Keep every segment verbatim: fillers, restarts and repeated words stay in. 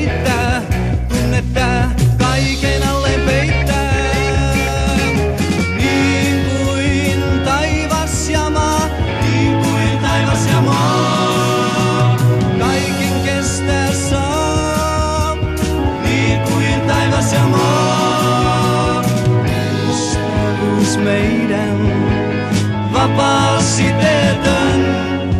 heittää, tunnetta kaiken alle peittää. Niin kuin taivas ja maa, niin kuin taivas ja maa, kaiken kestää saa, niin kuin taivas ja maa. Ystävyys meidän vapaasti teetön.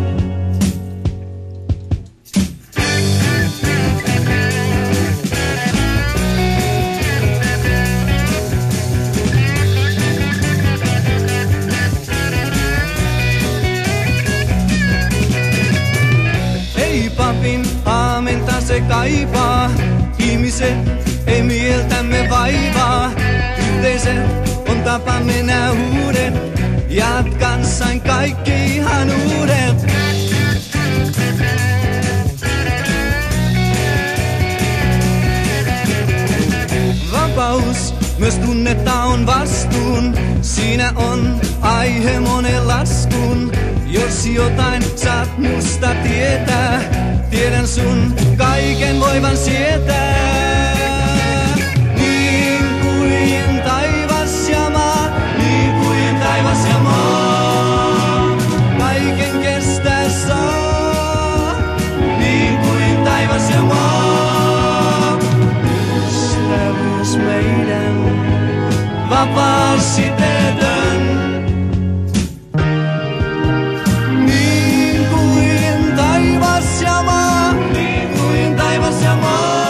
Ei papin aamenta se kaipaa, ihmiset ei mieltämme vaivaa. Yhteiset on tapamme nää uudet, jaat kanssain kaikki ihanuudet. Vapaus myös tunnetta on vastuun, siinä on aihe monen laskuun. Jos jotain saat musta tietää, tiedän sun kaiken voivan sietää. Niin kuin taivas ja maa, niin kuin taivas ja maa, kaiken kestää saa, niin kuin taivas ja maa. Ystävyys meidän vapaasti teetön. Niin kuin taivas ja maa, niin kuin taivas ja maa.